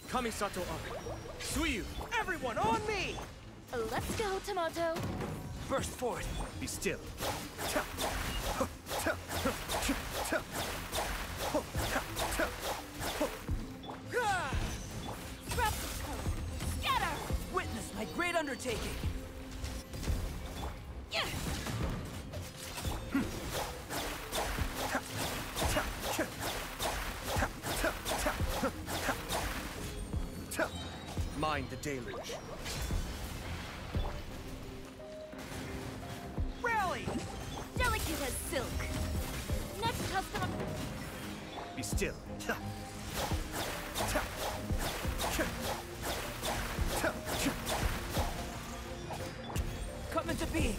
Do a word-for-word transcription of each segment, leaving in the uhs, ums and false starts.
Kamisato up. Suiyu! Everyone on me! Let's go, Tomato. Burst forth. Be still. Scatter! Witness my great undertaking. Mind the deluge. Rally! Delicate as silk. Next customer. Be still. Come into being.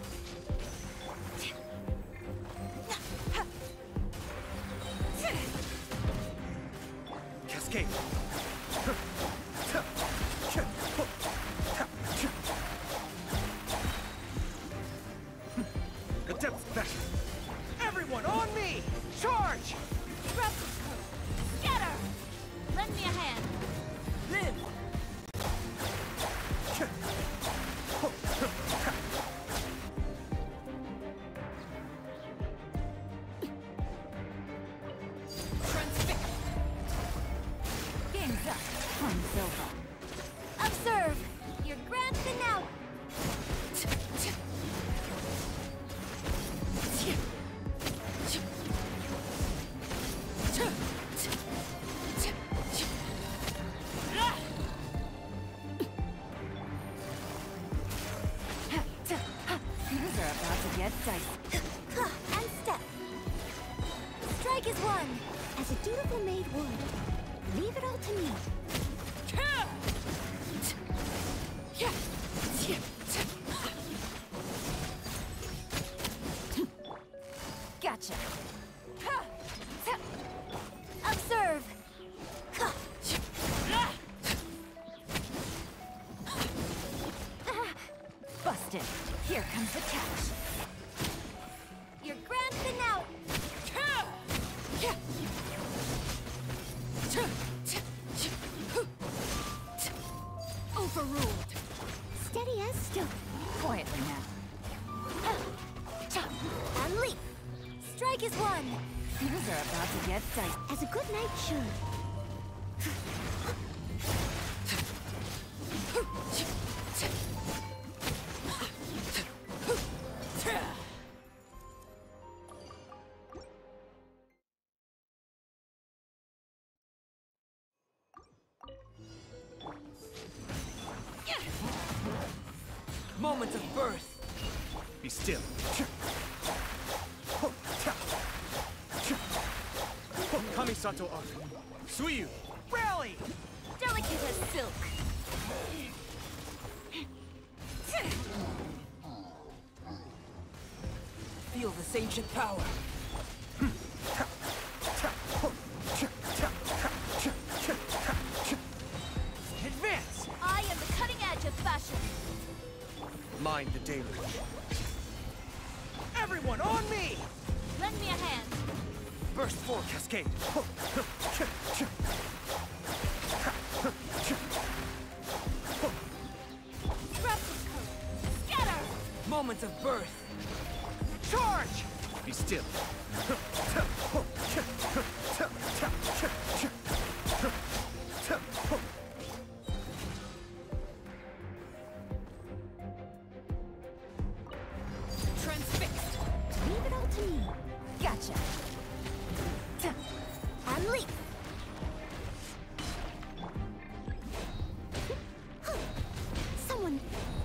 Cascade. The depth back. Everyone on me! Charge! Replicate. Scatter! Lend me a hand. Live! Transfix. Game's up. Time's over. Observe! Your grand finale! Things are about to get dicey. And step. Strike is one. As a dutiful maid would. Leave it all to me. Gotcha. Observe. Busted. Here comes the catch. Your grand finale. Overruled. Steady as stone. Quietly now. And leap. Strike is one. Things are about to get dicey. As a good knight should. Moment of birth. Be still. Kamisato up. Suiyu! Rally! Delicate as silk. Feel this ancient power. Advance! I am the cutting edge of fashion. Mind the deluge. Everyone on me! Lend me a hand. Burst forth. Cascade. Replicate. Scatter! Moment of birth. Charge! Be still. Transfixed. Leave it all to me. Gotcha. And leap. Someone.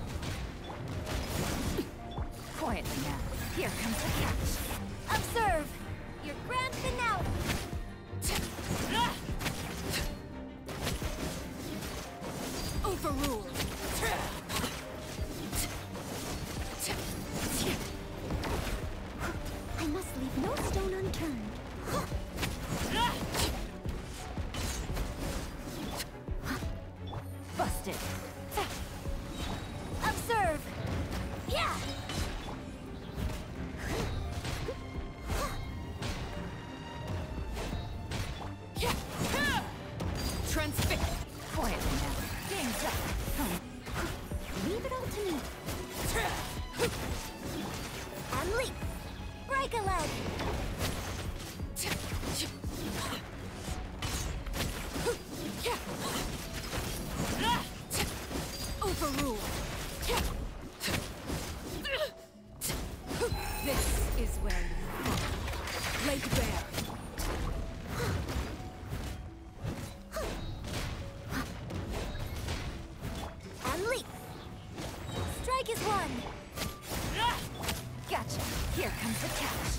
Quietly now. Here comes the catch. Observe. Your grand finale. to me. And leap. Break a leg. Overrule. This is where you fall. Laid bare. And leap. Strike is one. Gotcha. Here comes the catch.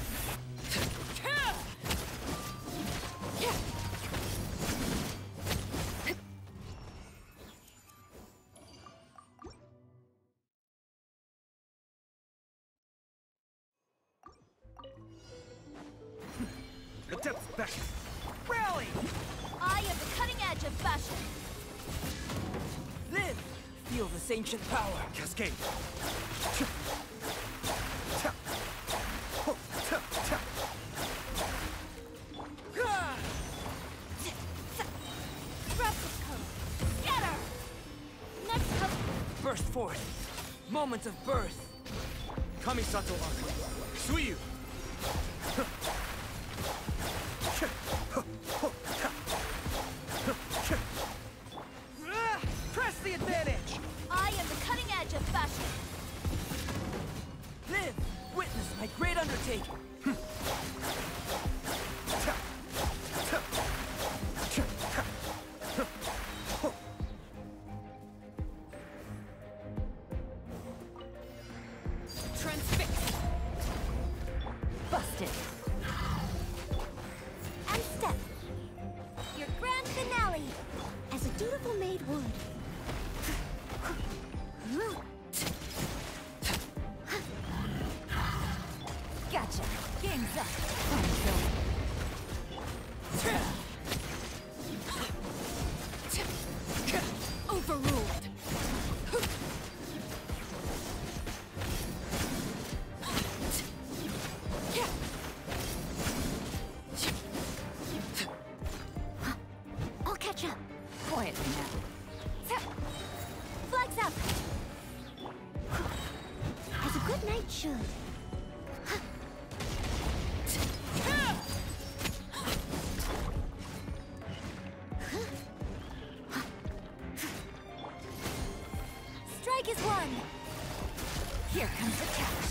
Adept fashion. Rally! I am the cutting edge of fashion. Live! Feel this ancient power. Cascade. Disruptive code. Scatter! Next code. Burst forth. Moments of birth. Kamisato Arc. Suiyu. Press the advantage! I am the cutting edge of fashion. Live! Witness my great undertaking. Transfix. Busted. And step. Your grand finale. As a dutiful maid would. Gotcha. Game's up. Overruled. I'll catch up. Quietly now. Flags up. As a good knight should. Strike is one. Here comes the catch.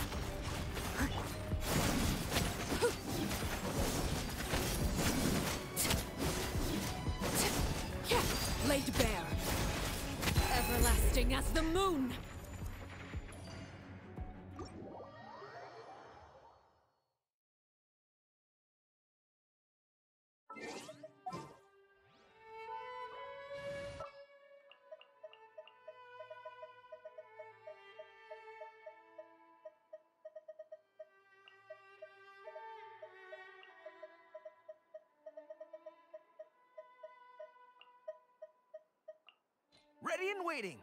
Laid bare. Everlasting as the moon. Ready and waiting.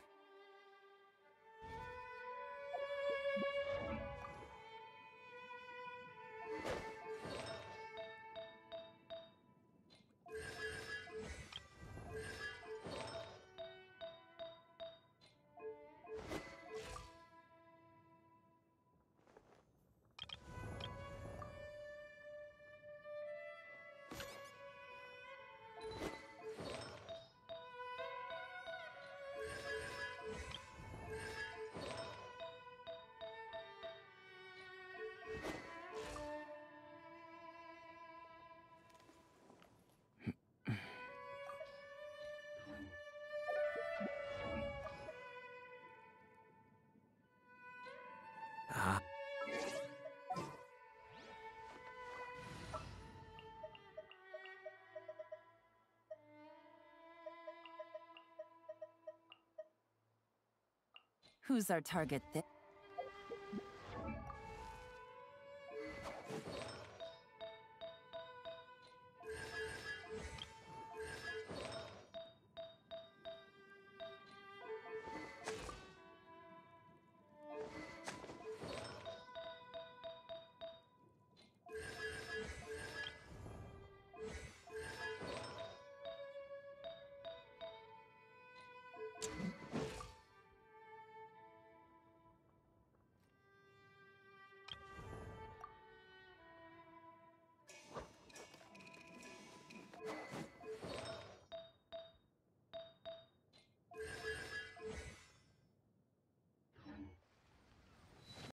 Ah. Who's our target there?